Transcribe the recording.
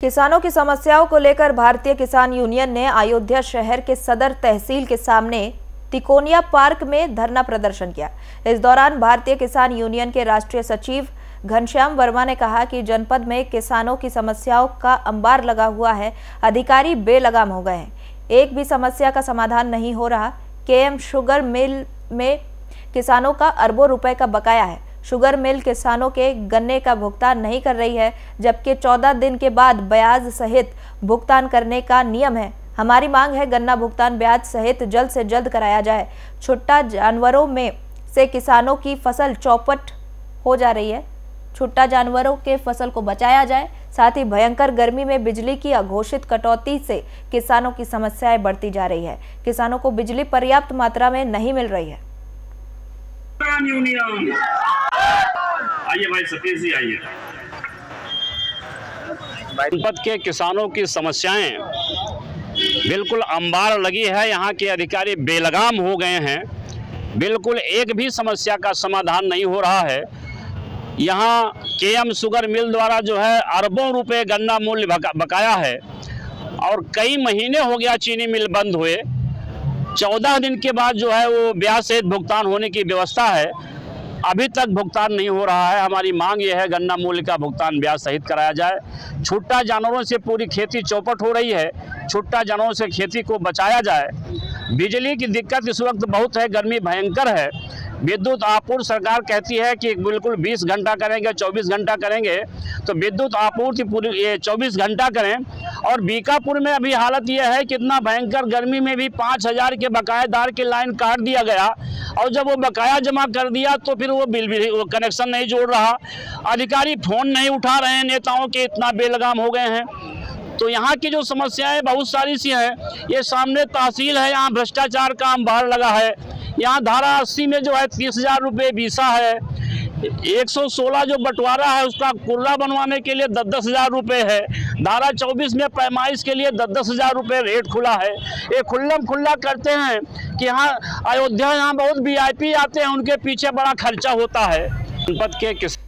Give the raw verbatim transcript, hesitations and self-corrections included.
किसानों की समस्याओं को लेकर भारतीय किसान यूनियन ने अयोध्या शहर के सदर तहसील के सामने तिकोनिया पार्क में धरना प्रदर्शन किया। इस दौरान भारतीय किसान यूनियन के राष्ट्रीय सचिव घनश्याम वर्मा ने कहा कि जनपद में किसानों की समस्याओं का अंबार लगा हुआ है, अधिकारी बेलगाम हो गए हैं, एक भी समस्या का समाधान नहीं हो रहा। केएम शुगर मिल में किसानों का अरबों रुपए का बकाया है। शुगर मिल किसानों के गन्ने का भुगतान नहीं कर रही है, जबकि चौदह दिन के बाद ब्याज सहित भुगतान करने का नियम है। हमारी मांग है गन्ना भुगतान ब्याज सहित जल्द से जल्द कराया जाए। छुट्टा जानवरों में से किसानों की फसल चौपट हो जा रही है। छुट्टा जानवरों के फसल को बचाया जाए। साथ ही भयंकर गर्मी में बिजली की अघोषित कटौती से किसानों की समस्याएं बढ़ती जा रही है। किसानों को बिजली पर्याप्त मात्रा में नहीं मिल रही है। आइए भाई सतीश जी आइए। जनपद के किसानों की समस्याएं बिल्कुल अंबार लगी है। यहाँ के अधिकारी बेलगाम हो गए हैं, बिल्कुल एक भी समस्या का समाधान नहीं हो रहा है। यहाँ केएम शुगर मिल द्वारा जो है अरबों रुपए गन्ना मूल्य बकाया है और कई महीने हो गया चीनी मिल बंद हुए। चौदह दिन के बाद जो है वो ब्याज सहित भुगतान होने की व्यवस्था है, अभी तक भुगतान नहीं हो रहा है। हमारी मांग ये है गन्ना मूल्य का भुगतान ब्याज सहित कराया जाए। छुट्टा जानवरों से पूरी खेती चौपट हो रही है, छुट्टा जानवरों से खेती को बचाया जाए। बिजली की दिक्कत इस वक्त बहुत है, गर्मी भयंकर है। विद्युत आपूर्ति सरकार कहती है कि बिल्कुल बीस घंटा करेंगे, चौबीस घंटा करेंगे, तो विद्युत आपूर्ति पूरी ये चौबीस घंटा करें। और बीकापुर में अभी हालत यह है कि इतना भयंकर गर्मी में भी पाँच हज़ार के बकायेदार की लाइन काट दिया गया और जब वो बकाया जमा कर दिया तो फिर वो बिल भी वो कनेक्शन नहीं जोड़ रहा। अधिकारी फ़ोन नहीं उठा रहे हैं, नेताओं के इतना बेलगाम हो गए हैं। तो यहाँ की जो समस्याएं बहुत सारी सी हैं। ये सामने तहसील है, यहाँ भ्रष्टाचार का अंबार लगा है। यहाँ धारा अस्सी में जो है तीस हजार रुपये बीसा है। एक सौ सोलह जो बंटवारा है उसका कुर्रा बनवाने के लिए दस दस हजार रुपये है। धारा चौबीस में पैमाइश के लिए दस दस हजार रुपये रेट खुला है। ये खुल्लम खुल्ला करते हैं कि यहाँ अयोध्या यहाँ बहुत वी आई पी आते हैं, उनके पीछे बड़ा खर्चा होता है। जनपद के किस